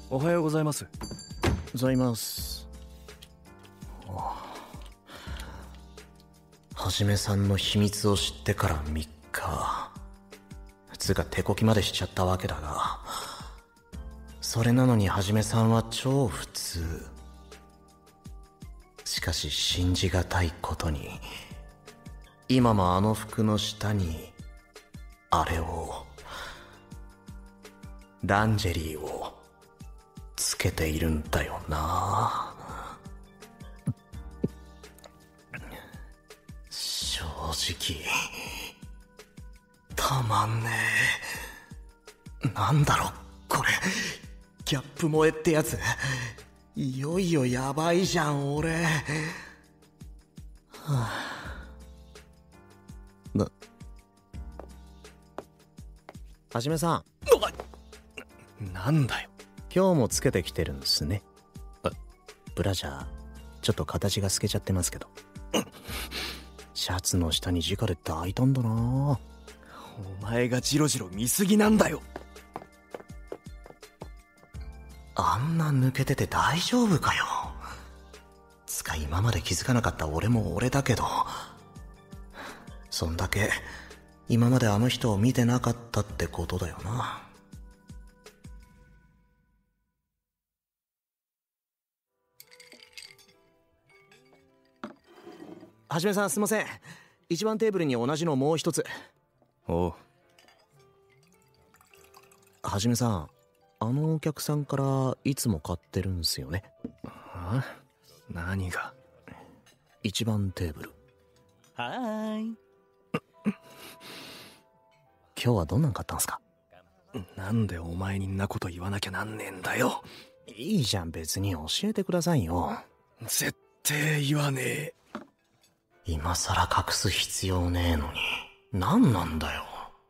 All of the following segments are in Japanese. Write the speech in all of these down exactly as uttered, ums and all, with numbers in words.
おはようございます。 ございます。はじめさんの秘密を知ってからみっか。つうか手こきまでしちゃったわけだが、それなのにはじめさんは超普通。しかし信じがたいことに、今もあの服の下にあれを、ランジェリーをつけているんだよな。正直たまんねえ。なんだろこれ、ギャップ萌えってやつ。いよいよやばいじゃん俺。はあ、なはじめさん。 なんだよ。 今日もつけてきてるんですね。あ、ブラジャーちょっと形が透けちゃってますけど。シャツの下に直で大胆だな。 お前がジロジロ見すぎなんだよ。 あんな抜けてて大丈夫かよ。つか今まで気づかなかった俺も俺だけど、そんだけ今まであの人を見てなかったってことだよな。はじめさんすいません。一番テーブルに同じのもう一つ。 おう。 はじめさん、あのお客さんからいつも買ってるんすよね。 あ？何が？ 一番テーブル。 はーい。 今日はどんなん買ったんすか？ なんでお前にんなこと言わなきゃなんねえんだよ。 いいじゃん別に教えてくださいよ。 絶対言わねえ。 今さら隠す必要ねえのに何なんだよ。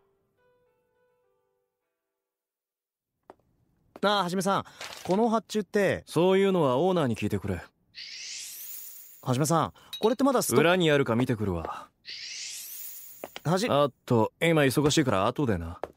なあはじめさん、この発注って。 そういうのはオーナーに聞いてくれ。 はじめさん、これってまだスト裏にあるか見てくるわ。 はじあっと今忙しいから後でな。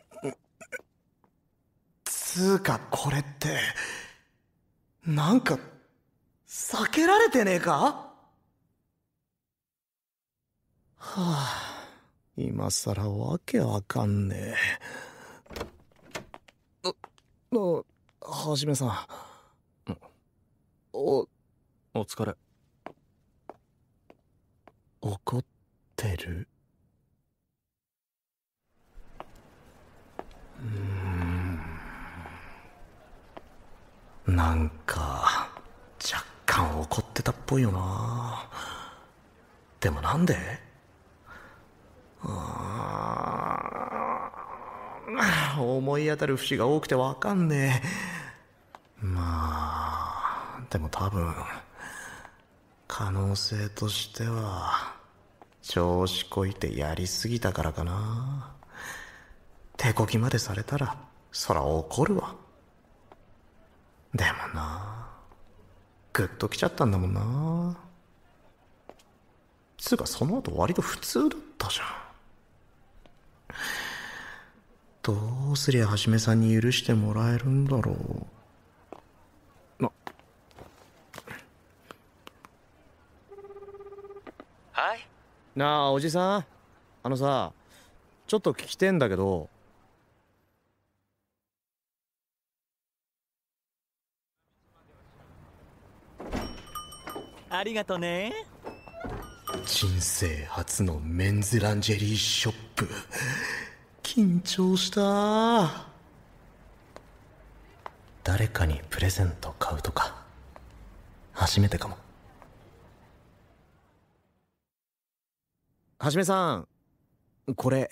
つうかこれってなんか避けられてねえか？はあ、今さらわけわかんねえ。あ、あ、はじめさん。お、 お疲れ。 怒ってる？うーん、なんか若干怒ってたっぽいよな。でもなんで？あー、思い当たる節が多くてわかんねえ。まあでも多分可能性としては調子こいてやりすぎたからかな。手こきまでされたらそら怒るわ。でもな、グッときちゃったんだもんな。つうかその後割と普通だったじゃん。どうすりゃはじめさんに許してもらえるんだろう。な、 はい。 なあおじさん、あのさ、ちょっと聞きてんだけど。 ありがとね。 人生初のメンズランジェリーショップ、緊張した。誰かにプレゼント買うとか初めてかも。はじめさん、これ。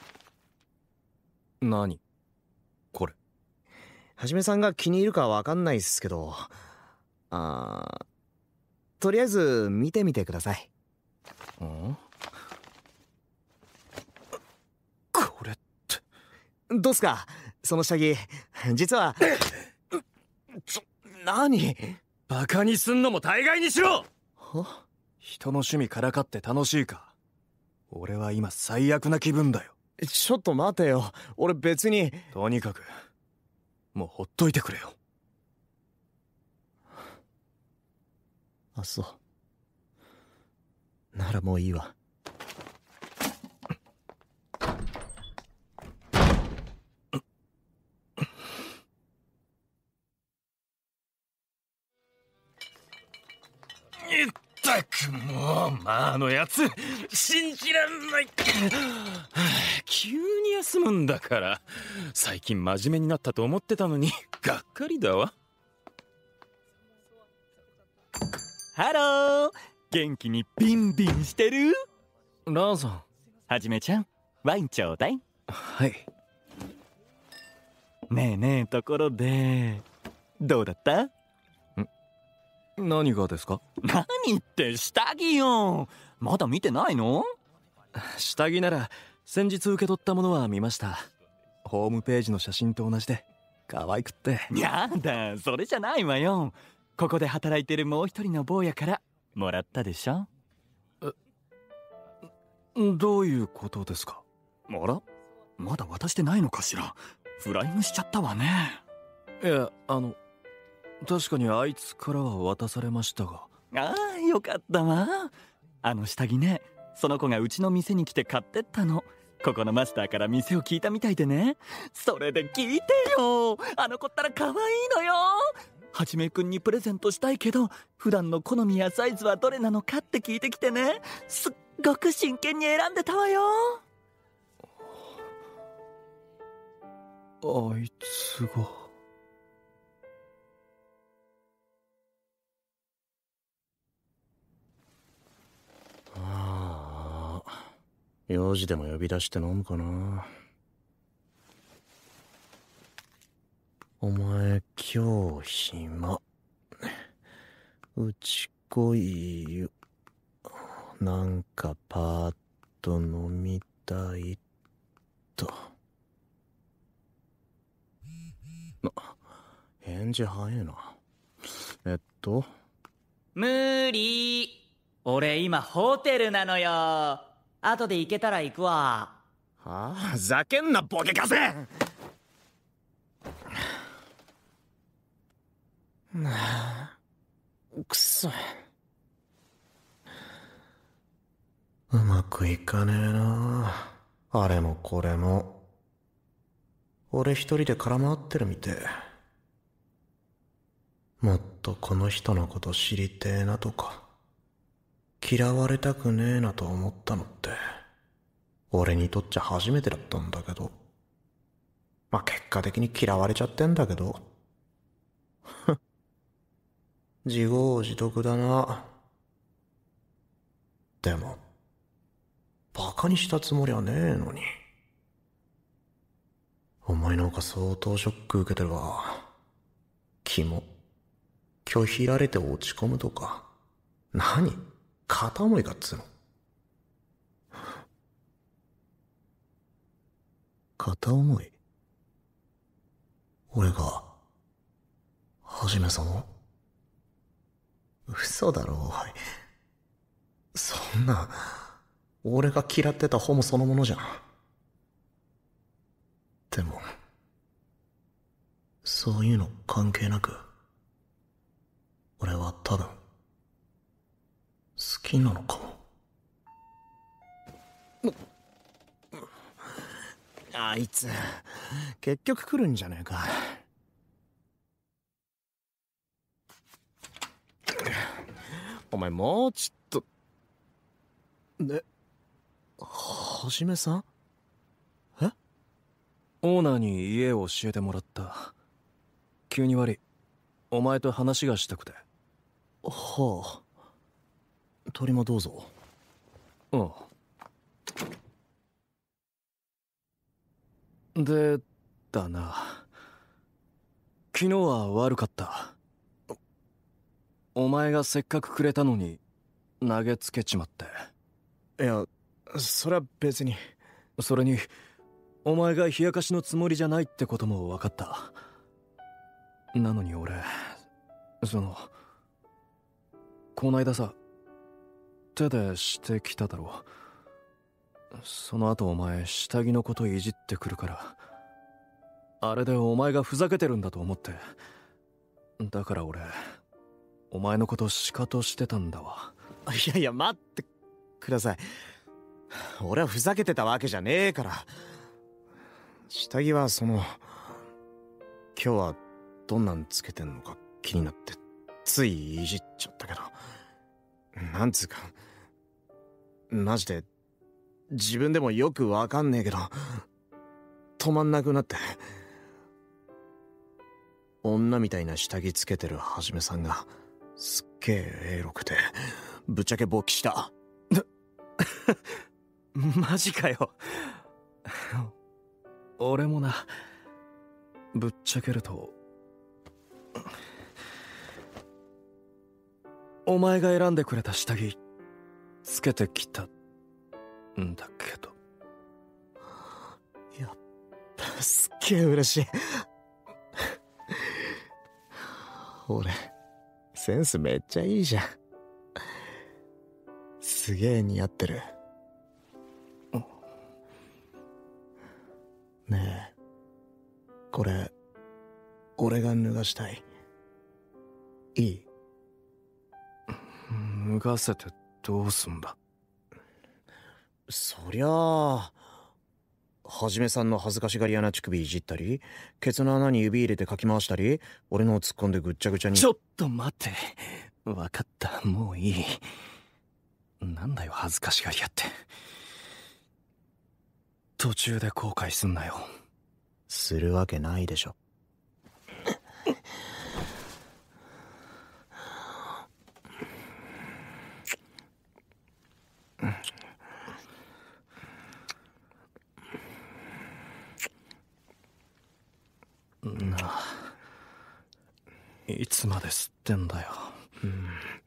何これ？ はじめさんが気に入るかわかんないっすけど、あー、とりあえず見てみてください。 ん？これってどうすかその下着。実はちょ、何？ バカにすんのも大概にしろ。 は？ 人の趣味からかって楽しいか？俺は今最悪な気分だよ。 ちょっと待てよ、俺別に。 とにかくもうほっといてくれよ。 あ、そう。ならもういいわ。 ったくもう、まあのやつ信じらんない。急に休むんだから。最近真面目になったと思ってたのにがっかりだわ。 ハロー、元気にビンビンしてる？ ランさん。 はじめちゃん、ワインちょうだい。 はい。 ねえねえ、ところでどうだった？ 何がですか？ 何って下着よ。まだ見てないの？ 下着なら先日受け取ったものは見ました。ホームページの写真と同じで可愛くって。 やだ、それじゃないわよ。ここで働いてるもう一人の坊やからもらったでしょ。 え、どういうことですか？ あら、まだ渡してないのかしら。フライングしちゃったわね。 いや、あの確かにあいつからは渡されましたが。 ああ、よかったわ。あの下着ね、その子がうちの店に来て買ってったの。ここのマスターから店を聞いたみたいでね。それで聞いてよ、あの子ったら可愛いのよ。はじめくんにプレゼントしたいけど、普段の好みやサイズはどれなのかって聞いてきてね。すっごく真剣に選んでたわよ。 あいつが。 ああ、用事でも呼び出して飲むかな。お前今日暇？うち来いよ。なんかパーッと飲みたいと。な、返事早えな。えっと無理。俺今ホテルなのよ。後で行けたら行くわ。 はあ、ふざけんなボケカス。なあ、くそ。うまくいかねえな、あれもこれも。俺一人で空回ってるみてえ。もっとこの人のこと知りてえなとか、嫌われたくねえなと思ったのって俺にとっちゃ初めてだったんだけど、まあ結果的に嫌われちゃってんだけど自業自得だな。でもバカにしたつもりはねえのに。お前なんか相当ショック受けてるわ。キモ。拒否られて落ち込むとか。何？片思いかっつうの。片思い？俺がはじめさんを？嘘だろおい。そんな俺が嫌ってたホモそのものじゃん。でもそういうの関係なく俺は多分好きなのかも。あいつ結局来るんじゃねえか。お前もうちょっと。で、はじめさん？え？ オーナーに家を教えてもらった。急に悪い。お前と話がしたくて。 はあ。鳥もどうぞ。 うん。で、だな。昨日は悪かった。お前がせっかくくれたのに投げつけちまって。 いや、それは別に。 それにお前が冷やかしのつもりじゃないってことも分かった。なのに俺、そのこないださ、手でしてきただろ。その後お前下着のこといじってくるから、あれでお前がふざけてるんだと思って。だから俺お前のことシカトしてたんだわ。 いやいや待ってください。俺はふざけてたわけじゃねえから。下着はその今日はどんなんつけてんのか気になってついいじっちゃったけど、なんつうかマジで自分でもよくわかんねえけど止まんなくなって、女みたいな下着つけてるはじめさんがすっげえエロくてぶっちゃけ勃起した。 マジかよ。俺もな、ぶっちゃけるとお前が選んでくれた下着つけてきたんだけど。 やっぱすっげえ嬉しい。俺センスめっちゃいいじゃん。すげえ似合ってる。ねえ、これ俺が脱がしたい。いい？ 脱がせてどうすんだ？ そりゃあはじめさんの恥ずかしがり屋な乳首いじったり、ケツの穴に指入れてかき回したり、俺のを突っ込んでぐっちゃぐちゃに。 ちょっと待って、分かった、もういい。なんだよ恥ずかしがり屋って。途中で後悔すんなよ。 するわけないでしょ。 なあ、いつまで吸ってんだよ。 うん、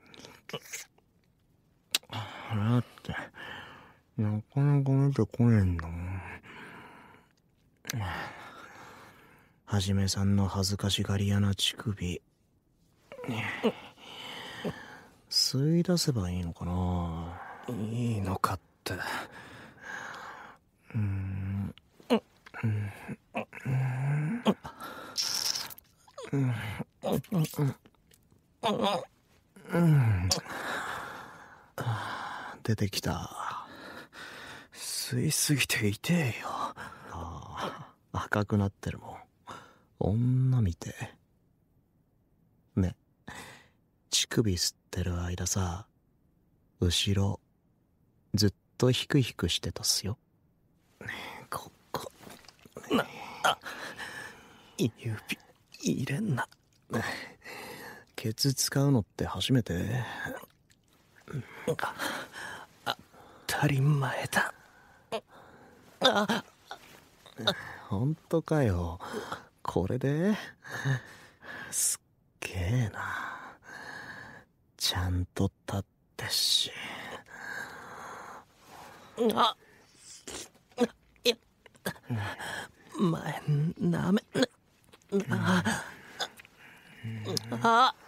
だってなかなか出てこねえんだもん。はじめさんの恥ずかしがり屋な乳首吸い出せばいいのかな。 いいのかって。 うーん出てきた。 吸いすぎて痛えよ。 ああ、赤くなってるもん。女みてえ。ね、乳首吸ってる間さ、後ろずっとヒクヒクしてたっすよ。ここなあ、指入れんな。 ケツ使うのって初めて？ あ、当たり前だ。あ、 ほんとかよ。これですっげえな。ちゃんと立ってし。 あ、いや、前なめなああ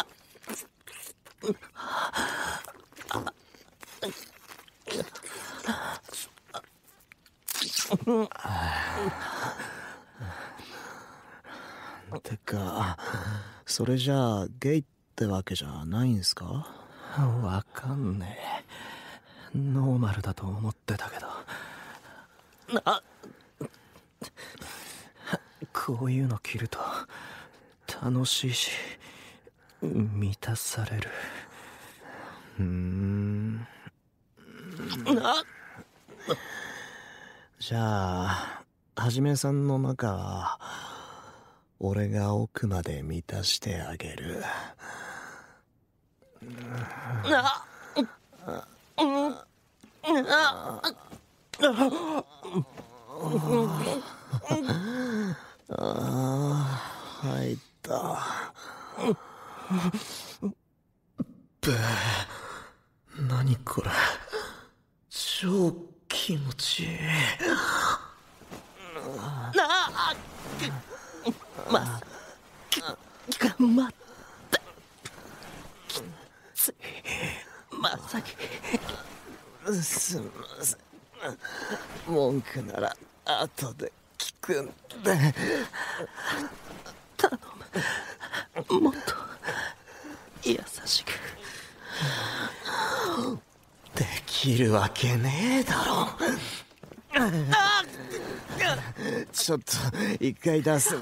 てかそれじゃあゲイってわけじゃないんすか？ わかんねえ。ノーマルだと思ってたけど。あ、こういうの着ると楽しいし満たされる。 うーん。 あ、 じゃあはじめさんの中は俺が奥まで満たしてあげる。 あ、うん、あ、 ああ、入った。べえ、何これ。超気持ちいい。 あ、ま、頑張ったきつい。まさきすみません。文句なら後で聞くんで。 頼む。もっと優しくできるわけねえだろ。ちょっと一回出すんで。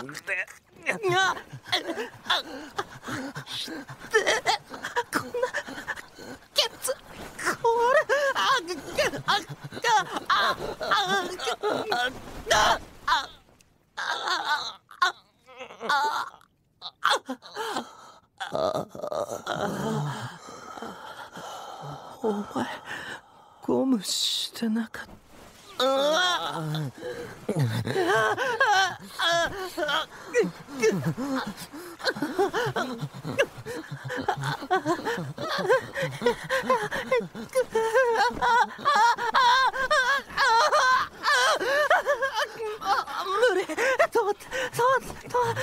こんなケツこれあああお前ゴムしてなかった。無理。止まって、止まって、止まって。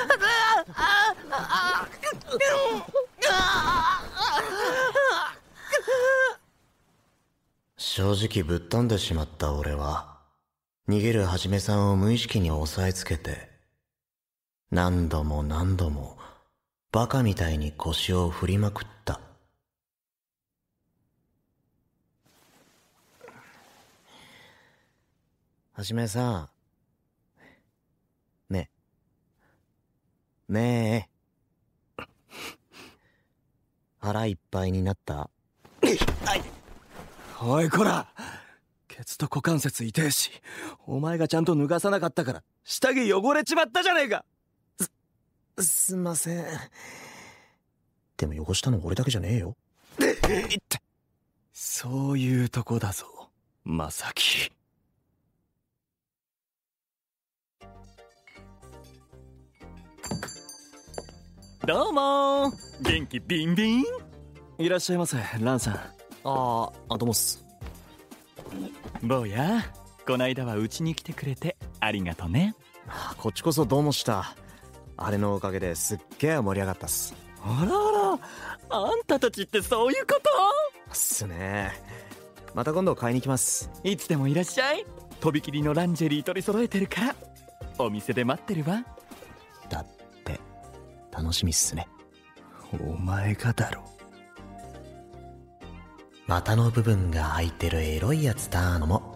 正直ぶっ飛んでしまった俺は、逃げるはじめさんを無意識に押さえつけて、何度も何度もバカみたいに腰を振りまくった。はじめさん、ねえねえ腹いっぱいになった？ おいこら、ケツと股関節痛えし、お前がちゃんと脱がさなかったから下着汚れちまったじゃねえか。 す、すんません。でも汚したの俺だけじゃねえよ。 そういうとこだぞまさき。 どうもー、元気ビンビン。 いらっしゃいませランさん。 ああ、どうもっす。 坊や、こないだはうちに来てくれてありがとね。 こっちこそどうもした。あれのおかげですっげえ盛り上がったっす。 あらあら、あんたたちってそういうこと？ っすね。また今度買いに来ます。 いつでもいらっしゃい。とびきりのランジェリー取り揃えてるからお店で待ってるわ。 だって楽しみっすね。 お前がだろ。 股の部分が開いてるエロいやつだーのも